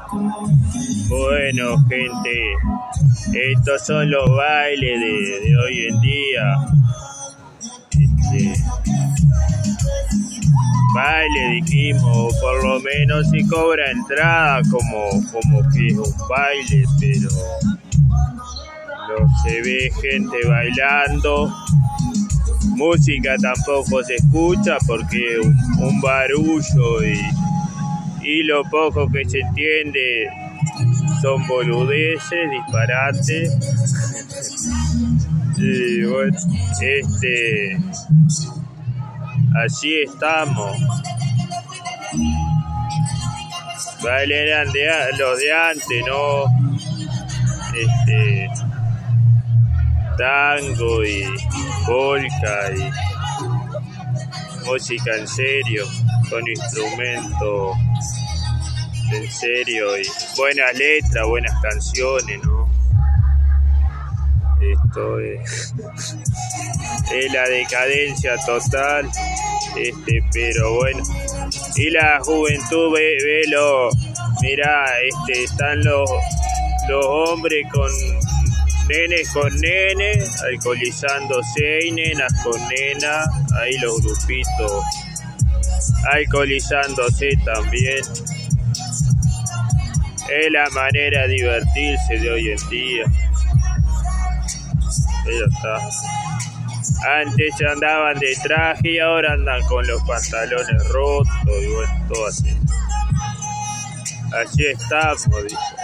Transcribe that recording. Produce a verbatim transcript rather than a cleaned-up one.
Bueno, gente, estos son los bailes de, de hoy en día. Este, baile, dijimos, por lo menos si cobra entrada como, como que es un baile, pero no se ve gente bailando. Música tampoco se escucha porque un, un barullo y, y lo poco que se entiende son boludeces, disparates. Y bueno, este, así estamos. Bailes eran de, los de antes, ¿no? Este, tango y polka y música en serio, con instrumentos en serio y buenas letras, buenas canciones, ¿no? Esto es, es la decadencia total, este, pero bueno. Y la juventud, ve, velo, mirá, este, están los, los hombres con nenes con nenes, alcoholizándose, y nenas con nenas, ahí los grupitos alcoholizándose también. Es la manera de divertirse de hoy en día. Ya está. Antes andaban de traje y ahora andan con los pantalones rotos y bueno, todo así. Así estamos, dice.